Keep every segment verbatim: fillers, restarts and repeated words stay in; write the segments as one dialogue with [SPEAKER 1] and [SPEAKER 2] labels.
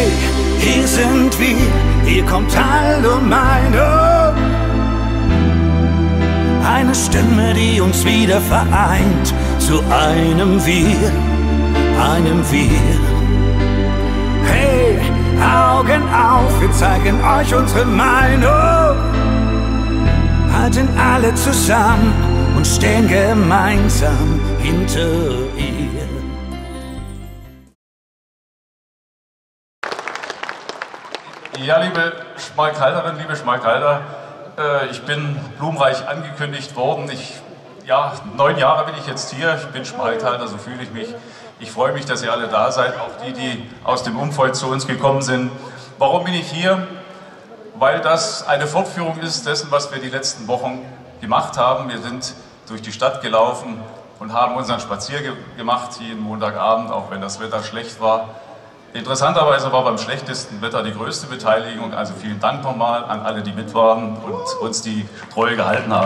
[SPEAKER 1] Hey, hier sind wir, hier kommt Allgemeine. Eine Stimme, die uns wieder vereint, zu einem Wir, einem Wir. Hey, Augen auf, wir zeigen euch unsere Meinung. Halten alle zusammen und stehen gemeinsam hinter ihr.
[SPEAKER 2] Ja, liebe Schmalkalderinnen, liebe Schmalkalder, äh, ich bin blumenreich angekündigt worden. Ich, ja, neun Jahre bin ich jetzt hier, ich bin Schmalkalder, so fühle ich mich. Ich freue mich, dass ihr alle da seid, auch die, die aus dem Umfeld zu uns gekommen sind. Warum bin ich hier? Weil das eine Fortführung ist dessen, was wir die letzten Wochen gemacht haben. Wir sind durch die Stadt gelaufen und haben unseren Spaziergang gemacht, jeden Montagabend, auch wenn das Wetter schlecht war. Interessanterweise war beim schlechtesten Wetter die größte Beteiligung, also vielen Dank nochmal an alle, die mit waren und uns die Treue gehalten haben.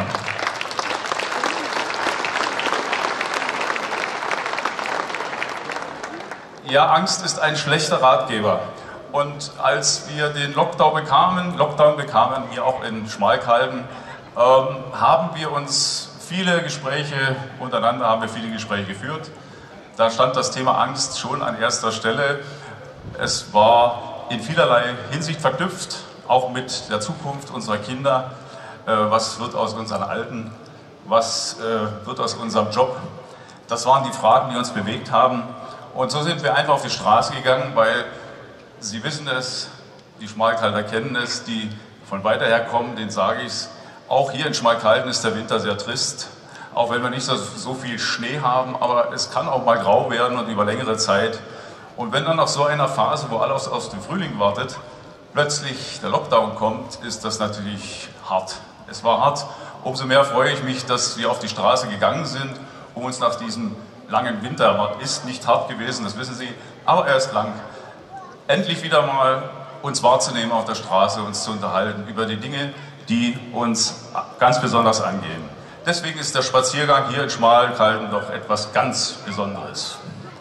[SPEAKER 2] Ja, Angst ist ein schlechter Ratgeber. Und als wir den Lockdown bekamen, Lockdown bekamen wir auch in Schmalkalden, ähm, haben wir uns viele Gespräche, untereinander haben wir viele Gespräche geführt. Da stand das Thema Angst schon an erster Stelle. Es war in vielerlei Hinsicht verknüpft, auch mit der Zukunft unserer Kinder. Äh, was wird aus unseren Alten? Was äh, wird aus unserem Job? Das waren die Fragen, die uns bewegt haben. Und so sind wir einfach auf die Straße gegangen, weil Sie wissen es, die Schmalkalder kennen es, die von weiter her kommen, denen sage ich es. Auch hier in Schmalkalden ist der Winter sehr trist, auch wenn wir nicht so, so viel Schnee haben, aber es kann auch mal grau werden und über längere Zeit. Und wenn dann nach so einer Phase, wo alles aus dem Frühling wartet, plötzlich der Lockdown kommt, ist das natürlich hart. Es war hart. Umso mehr freue ich mich, dass wir auf die Straße gegangen sind, um uns nach diesem langen Winter, ist nicht hart gewesen, das wissen Sie, aber er ist lang, endlich wieder mal uns wahrzunehmen auf der Straße, uns zu unterhalten über die Dinge, die uns ganz besonders angehen. Deswegen ist der Spaziergang hier in Schmalkalden doch etwas ganz Besonderes.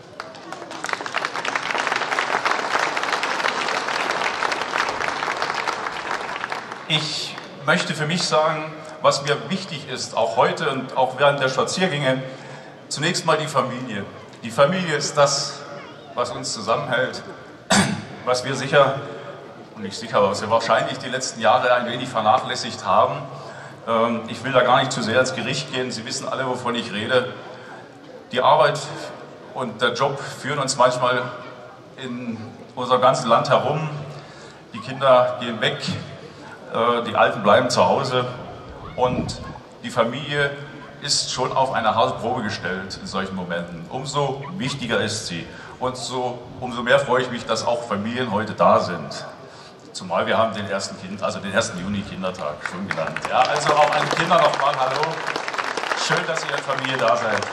[SPEAKER 2] Ich möchte für mich sagen, was mir wichtig ist, auch heute und auch während der Spaziergänge, zunächst mal die Familie. Die Familie ist das, was uns zusammenhält, was wir sicher, und nicht sicher, aber was wir wahrscheinlich die letzten Jahre ein wenig vernachlässigt haben. Ich will da gar nicht zu sehr ins Gericht gehen, Sie wissen alle, wovon ich rede. Die Arbeit und der Job führen uns manchmal in unserem ganzen Land herum. Die Kinder gehen weg, die Alten bleiben zu Hause und die Familie ist schon auf eine harte Probe gestellt in solchen Momenten. Umso wichtiger ist sie. Und so, umso mehr freue ich mich, dass auch Familien heute da sind. Zumal wir haben den ersten Kind, also den ersten Juni Kindertag schon genannt. Ja, also auch an die Kinder nochmal hallo. Schön, dass ihr in Familie da seid.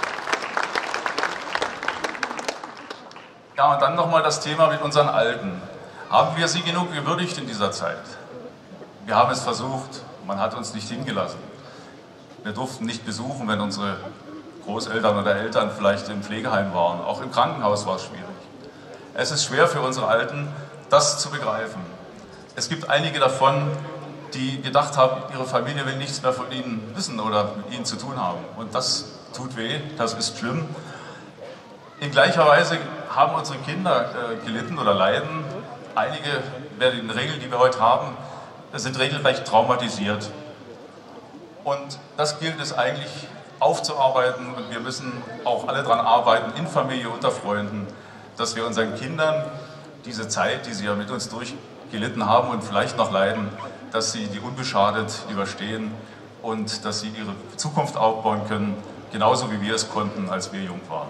[SPEAKER 2] Ja, und dann nochmal das Thema mit unseren Alten. Haben wir sie genug gewürdigt in dieser Zeit? Wir haben es versucht, man hat uns nicht hingelassen. Wir durften nicht besuchen, wenn unsere Großeltern oder Eltern vielleicht im Pflegeheim waren. Auch im Krankenhaus war es schwierig. Es ist schwer für unsere Alten, das zu begreifen. Es gibt einige davon, die gedacht haben, ihre Familie will nichts mehr von ihnen wissen oder mit ihnen zu tun haben. Und das tut weh, das ist schlimm. In gleicher Weise haben unsere Kinder äh, gelitten oder leiden. Einige bei den Regeln, die wir heute haben, sind regelrecht traumatisiert. Und das gilt es eigentlich aufzuarbeiten und wir müssen auch alle daran arbeiten, in Familie, unter Freunden, dass wir unseren Kindern diese Zeit, die sie ja mit uns durchgelitten haben und vielleicht noch leiden, dass sie die unbeschadet überstehen und dass sie ihre Zukunft aufbauen können, genauso wie wir es konnten, als wir jung waren.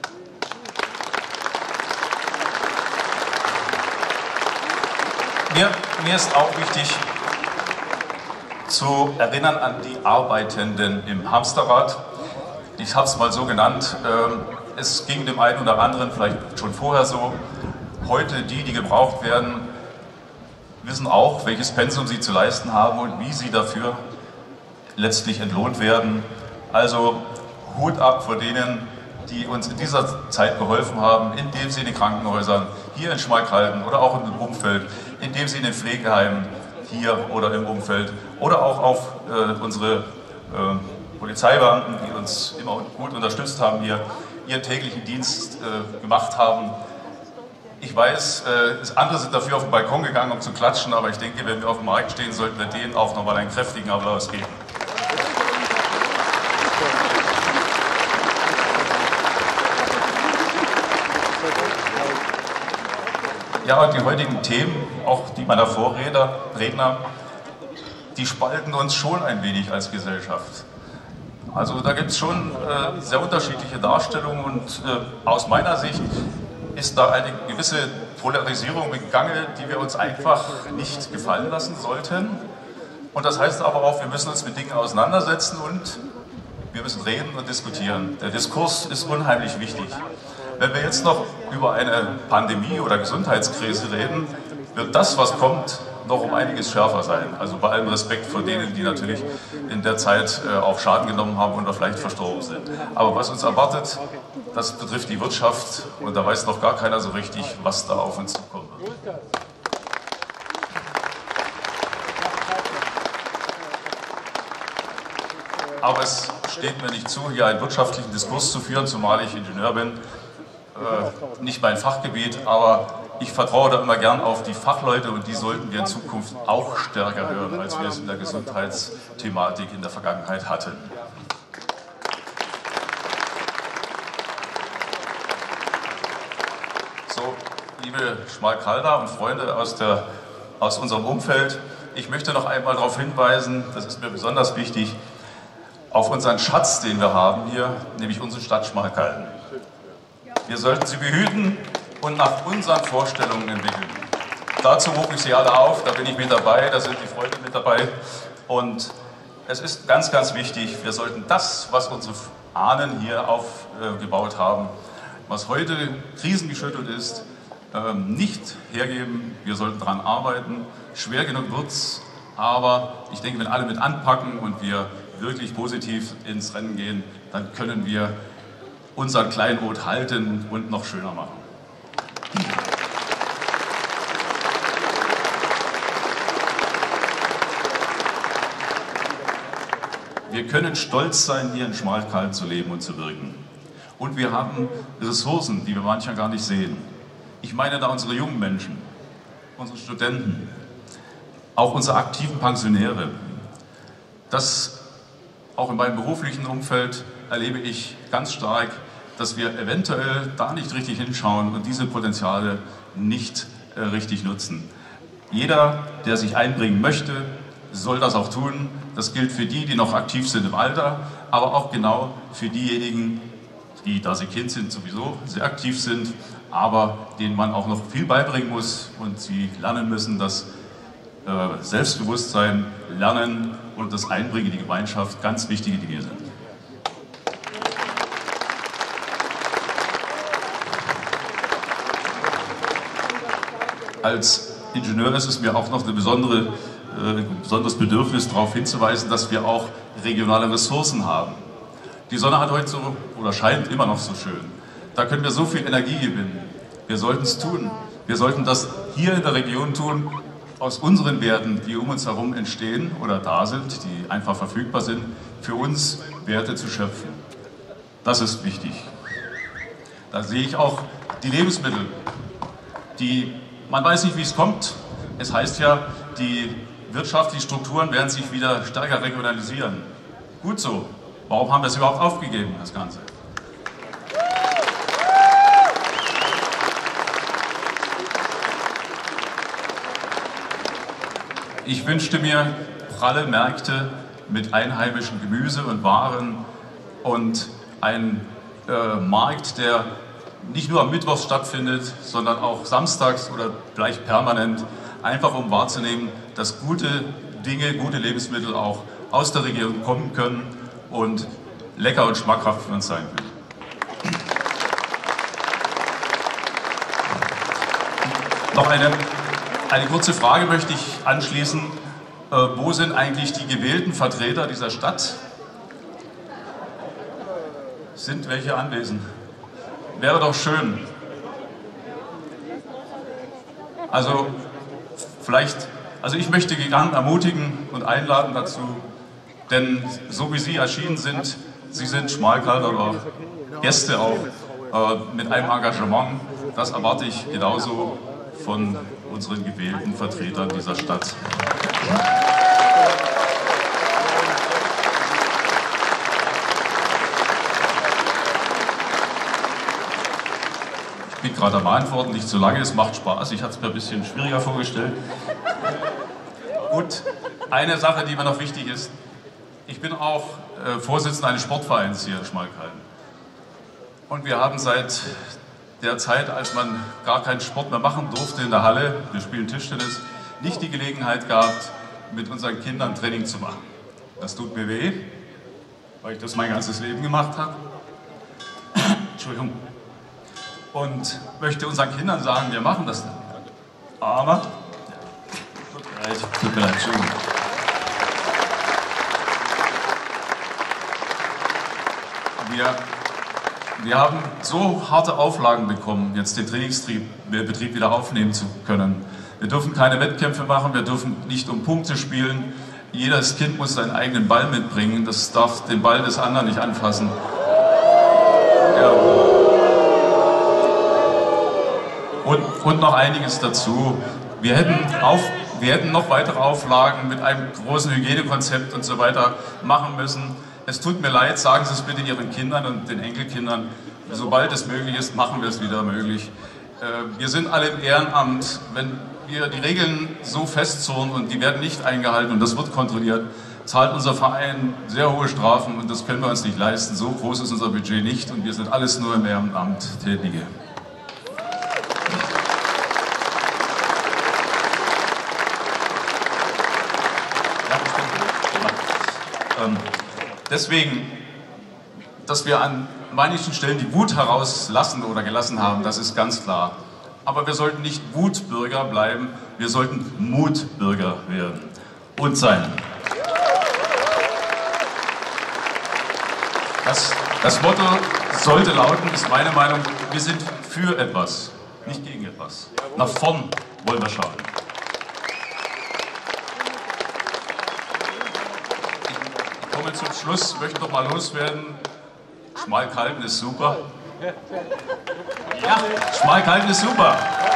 [SPEAKER 2] Mir, mir ist auch wichtig, zu erinnern an die Arbeitenden im Hamsterrad. Ich habe es mal so genannt. Es ging dem einen oder anderen vielleicht schon vorher so. Heute die, die gebraucht werden, wissen auch, welches Pensum sie zu leisten haben und wie sie dafür letztlich entlohnt werden. Also Hut ab vor denen, die uns in dieser Zeit geholfen haben, indem sie in den Krankenhäusern, hier in Schmalkalden oder auch im Umfeld, indem sie in den Pflegeheimen hier oder im Umfeld oder auch auf äh, unsere äh, Polizeibeamten, die uns immer gut unterstützt haben, hier ihren täglichen Dienst äh, gemacht haben. Ich weiß, äh, andere sind dafür auf den Balkon gegangen, um zu klatschen, aber ich denke, wenn wir auf dem Markt stehen, sollten wir denen auch nochmal einen kräftigen Applaus geben. Ja, und die heutigen Themen, auch die meiner Vorredner, Redner, die spalten uns schon ein wenig als Gesellschaft. Also da gibt es schon äh, sehr unterschiedliche Darstellungen und äh, aus meiner Sicht ist da eine gewisse Polarisierung im Gange, die wir uns einfach nicht gefallen lassen sollten. Und das heißt aber auch, wir müssen uns mit Dingen auseinandersetzen und wir müssen reden und diskutieren. Der Diskurs ist unheimlich wichtig. Wenn wir jetzt noch über eine Pandemie oder Gesundheitskrise reden, wird das, was kommt, noch um einiges schärfer sein. Also bei allem Respekt vor denen, die natürlich in der Zeit äh, auch Schaden genommen haben oder vielleicht verstorben sind. Aber was uns erwartet, das betrifft die Wirtschaft und da weiß noch gar keiner so richtig, was da auf uns zukommen wird. Aber es steht mir nicht zu, hier einen wirtschaftlichen Diskurs zu führen, zumal ich Ingenieur bin. Äh, nicht mein Fachgebiet, aber ich vertraue da immer gern auf die Fachleute und die sollten wir in Zukunft auch stärker hören, als wir es in der Gesundheitsthematik in der Vergangenheit hatten. So, liebe Schmalkalder und Freunde aus, der, aus unserem Umfeld, ich möchte noch einmal darauf hinweisen, das ist mir besonders wichtig, auf unseren Schatz, den wir haben hier, nämlich unsere Stadt Schmalkalden. Wir sollten sie behüten und nach unseren Vorstellungen entwickeln. Dazu rufe ich Sie alle auf, da bin ich mit dabei, da sind die Freunde mit dabei. Und es ist ganz, ganz wichtig, wir sollten das, was unsere Ahnen hier aufgebaut haben, was heute krisengeschüttelt ist, nicht hergeben. Wir sollten daran arbeiten. Schwer genug wird es, aber ich denke, wenn alle mit anpacken und wir wirklich positiv ins Rennen gehen, dann können wir unseren Kleinod halten und noch schöner machen. Wir können stolz sein, hier in Schmalkalden zu leben und zu wirken. Und wir haben Ressourcen, die wir manchmal gar nicht sehen. Ich meine da unsere jungen Menschen, unsere Studenten, auch unsere aktiven Pensionäre. Das auch in meinem beruflichen Umfeld erlebe ich ganz stark, dass wir eventuell da nicht richtig hinschauen und diese Potenziale nicht äh, richtig nutzen. Jeder, der sich einbringen möchte, soll das auch tun. Das gilt für die, die noch aktiv sind im Alter, aber auch genau für diejenigen, die, da sie Kind sind, sowieso sehr aktiv sind, aber denen man auch noch viel beibringen muss und sie lernen müssen, dass äh, Selbstbewusstsein, Lernen und das Einbringen in die Gemeinschaft ganz wichtige Dinge sind. Als Ingenieur ist es mir auch noch eine besondere, äh, ein besonderes Bedürfnis, darauf hinzuweisen, dass wir auch regionale Ressourcen haben. Die Sonne hat heute so, oder scheint immer noch so schön. Da können wir so viel Energie gewinnen. Wir sollten es tun. Wir sollten das hier in der Region tun, aus unseren Werten, die um uns herum entstehen oder da sind, die einfach verfügbar sind, für uns Werte zu schöpfen. Das ist wichtig. Da sehe ich auch die Lebensmittel, die man weiß nicht, wie es kommt. Es heißt ja, die wirtschaftlichen Strukturen werden sich wieder stärker regionalisieren. Gut so. Warum haben wir es überhaupt aufgegeben, das Ganze? Ich wünschte mir pralle Märkte mit einheimischem Gemüse und Waren und ein äh, Markt, der nicht nur am Mittwoch stattfindet, sondern auch samstags oder gleich permanent, einfach um wahrzunehmen, dass gute Dinge, gute Lebensmittel auch aus der Region kommen können und lecker und schmackhaft für uns sein können. Noch eine, eine kurze Frage möchte ich anschließen. Äh, wo sind eigentlich die gewählten Vertreter dieser Stadt? Sind welche anwesend? wäre doch schön. Also vielleicht, also ich möchte gern ermutigen und einladen dazu, denn so wie Sie erschienen sind, Sie sind Schmalkalder oder Gäste auch äh, mit einem Engagement, das erwarte ich genauso von unseren gewählten Vertretern dieser Stadt. Ich bin gerade am Antworten, nicht zu lange, es macht Spaß, ich hatte es mir ein bisschen schwieriger vorgestellt. Gut, eine Sache, die mir noch wichtig ist, ich bin auch äh, Vorsitzender eines Sportvereins hier in Schmalkalden. Und wir haben seit der Zeit, als man gar keinen Sport mehr machen durfte in der Halle, wir spielen Tischtennis, nicht die Gelegenheit gehabt, mit unseren Kindern Training zu machen. Das tut mir weh, weil ich das mein ganzes Leben gemacht habe. Entschuldigung. Und möchte unseren Kindern sagen, wir machen das nicht. Aber, tut mir leid, tut mir leid, Entschuldigung. Wir, wir haben so harte Auflagen bekommen, jetzt den Trainingsbetrieb wieder aufnehmen zu können. Wir dürfen keine Wettkämpfe machen, wir dürfen nicht um Punkte spielen. Jedes Kind muss seinen eigenen Ball mitbringen, das darf den Ball des anderen nicht anfassen. Ja. Und, und noch einiges dazu. Wir hätten, auf, wir hätten noch weitere Auflagen mit einem großen Hygienekonzept und so weiter machen müssen. Es tut mir leid, sagen Sie es bitte Ihren Kindern und den Enkelkindern. Sobald es möglich ist, machen wir es wieder möglich. Wir sind alle im Ehrenamt. Wenn wir die Regeln so festzurren und die werden nicht eingehalten und das wird kontrolliert, zahlt unser Verein sehr hohe Strafen und das können wir uns nicht leisten. So groß ist unser Budget nicht und wir sind alles nur im Ehrenamt Tätige. Deswegen, dass wir an manchen Stellen die Wut herauslassen oder gelassen haben, das ist ganz klar. Aber wir sollten nicht Wutbürger bleiben, wir sollten Mutbürger werden und sein. Das, das Motto sollte lauten, ist meine Meinung, wir sind für etwas, nicht gegen etwas. Nach vorn wollen wir schauen. Ich komme zum Schluss, möchte noch mal loswerden. Schmalkalden ist super. Ja, Schmalkalden ist super.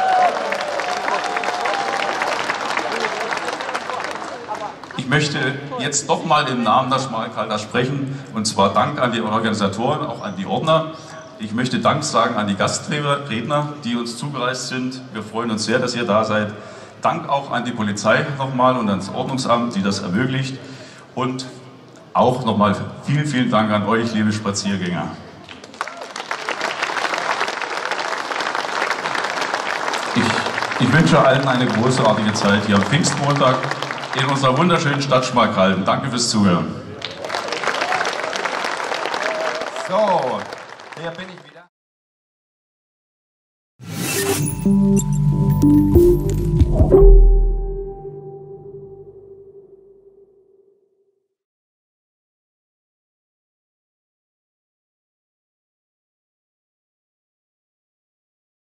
[SPEAKER 2] Ich möchte jetzt doch mal im Namen der Schmalkalder sprechen, und zwar Dank an die Organisatoren, auch an die Ordner. Ich möchte Dank sagen an die Gastredner, die uns zugereist sind. Wir freuen uns sehr, dass ihr da seid. Dank auch an die Polizei nochmal und ans Ordnungsamt, die das ermöglicht. Und auch nochmal vielen, vielen Dank an euch, liebe Spaziergänger. Ich, ich wünsche allen eine großartige Zeit hier am Pfingstmontag in unserer wunderschönen Stadt Schmalkalden. Danke fürs Zuhören.
[SPEAKER 3] So, hier bin ich wieder.